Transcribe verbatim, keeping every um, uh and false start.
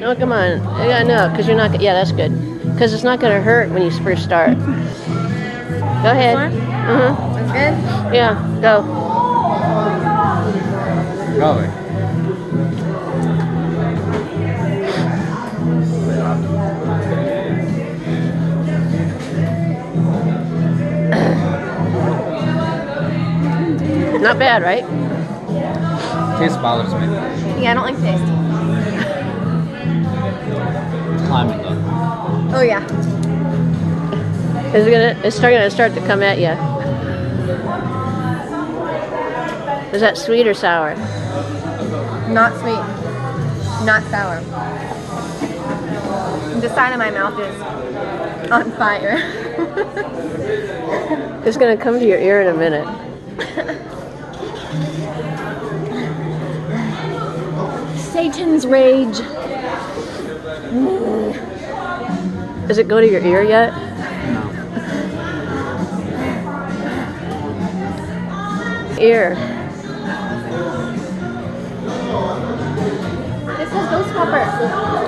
Oh, come on. Yeah, no, because you're not. Yeah, that's good. Because it's not gonna hurt when you first start. Go ahead. Uh huh. That's good. Yeah. Go. Probably. Not bad, right? Taste bothers me. Yeah, I don't like taste. Climbing though. Oh yeah. Is it gonna? It's starting to start to come at you. Is that sweet or sour? Not sweet. Not sour. The side of my mouth is on fire. It's gonna come to your ear in a minute. Satan's rage. Does it go to your ear yet? Ear. This is Ghost Pepper.